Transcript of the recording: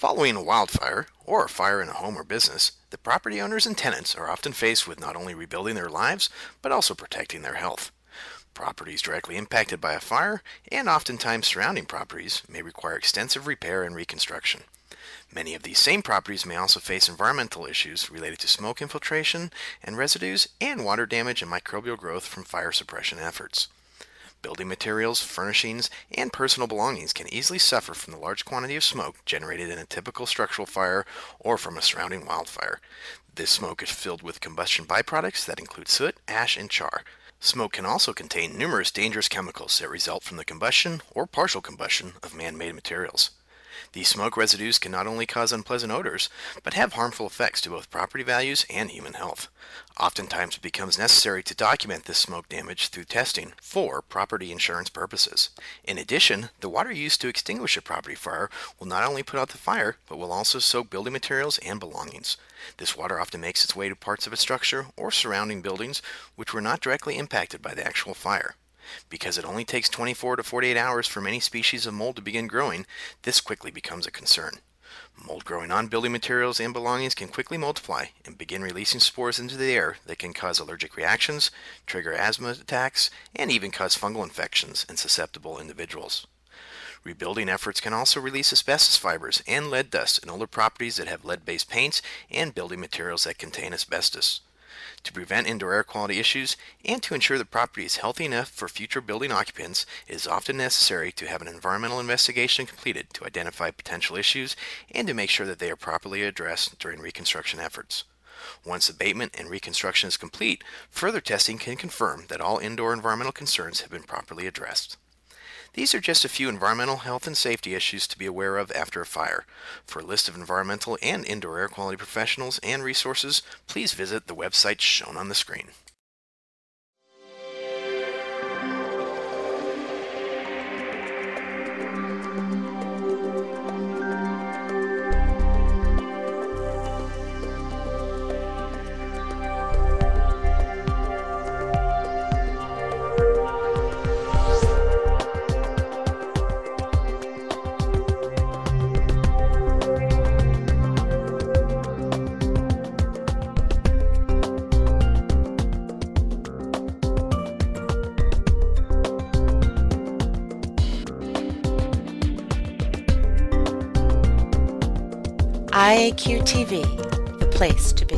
Following a wildfire, or a fire in a home or business, the property owners and tenants are often faced with not only rebuilding their lives, but also protecting their health. Properties directly impacted by a fire, and oftentimes surrounding properties, may require extensive repair and reconstruction. Many of these same properties may also face environmental issues related to smoke infiltration and residues and water damage and microbial growth from fire suppression efforts. Building materials, furnishings, and personal belongings can easily suffer from the large quantity of smoke generated in a typical structural fire or from a surrounding wildfire. This smoke is filled with combustion byproducts that include soot, ash, and char. Smoke can also contain numerous dangerous chemicals that result from the combustion or partial combustion of man-made materials. These smoke residues can not only cause unpleasant odors, but have harmful effects to both property values and human health. Oftentimes it becomes necessary to document this smoke damage through testing for property insurance purposes. In addition, the water used to extinguish a property fire will not only put out the fire, but will also soak building materials and belongings. This water often makes its way to parts of a structure or surrounding buildings which were not directly impacted by the actual fire. Because it only takes 24 to 48 hours for many species of mold to begin growing, this quickly becomes a concern. Mold growing on building materials and belongings can quickly multiply and begin releasing spores into the air that can cause allergic reactions, trigger asthma attacks, and even cause fungal infections in susceptible individuals. Rebuilding efforts can also release asbestos fibers and lead dust in older properties that have lead-based paints and building materials that contain asbestos. To prevent indoor air quality issues and to ensure the property is healthy enough for future building occupants, it is often necessary to have an environmental investigation completed to identify potential issues and to make sure that they are properly addressed during reconstruction efforts. Once abatement and reconstruction is complete, further testing can confirm that all indoor environmental concerns have been properly addressed. These are just a few environmental health and safety issues to be aware of after a fire. For a list of environmental and indoor air quality professionals and resources, please visit the website shown on the screen. IAQ TV, the place to be.